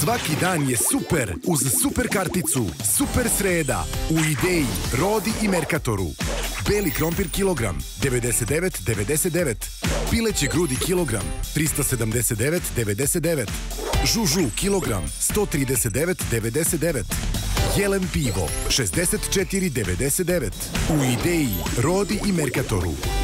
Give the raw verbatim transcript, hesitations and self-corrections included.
Svaki dan je super uz super karticu Super sreda u Ideji, Rodi i Merkatoru. Beli krompir kilogram devedeset devet devedeset devet. Pileće grudi kilogram trista sedamdeset devet devedeset devet. Žužu kilogram sto trideset devet devedeset devet. Jelen pivo šezdeset četiri devedeset devet. U Ideji, Rodi i Merkatoru.